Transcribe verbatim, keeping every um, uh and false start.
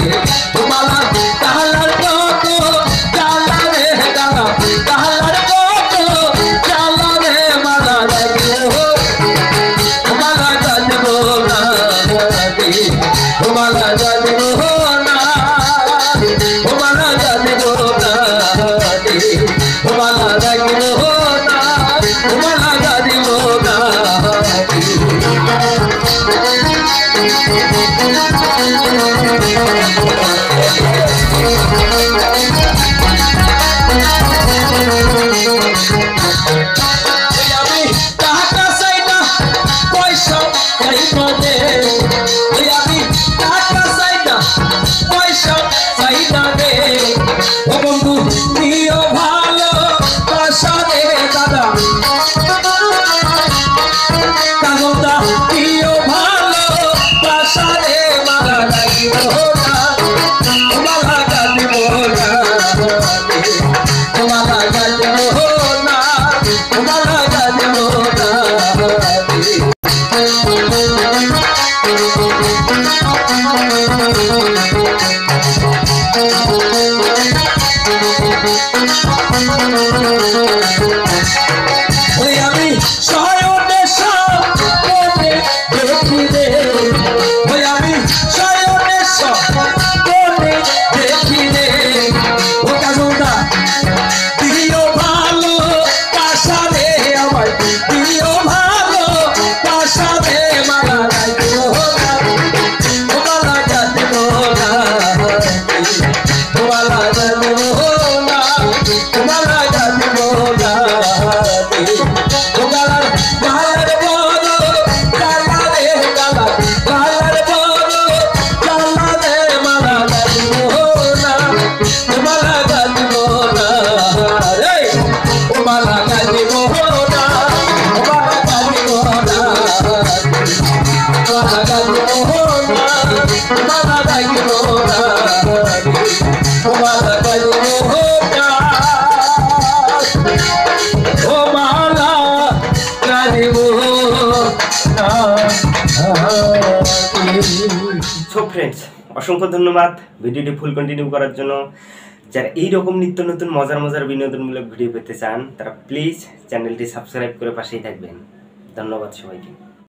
তোমালা তাহালার কত জ্বালা রে জ্বালা তাহালার কত জ্বালা রে মালা রাখিব তোমালা জানিব না তোমালা জানিব না তোমালা জানিব না তোমালা রাখিব না তোমালা জানিব না সো ফ্রেন্ডস, অসংখ্য ধন্যবাদ ভিডিওটি ফুল কন্টিনিউ করার জন্য। যারা এইরকম নিত্য নতুন মজার মজার বিনোদনমূলক ভিডিও পেতে চান তারা প্লিজ চ্যানেলটি সাবস্ক্রাইব করে পাশেই থাকবেন। ধন্যবাদ সবাইকে।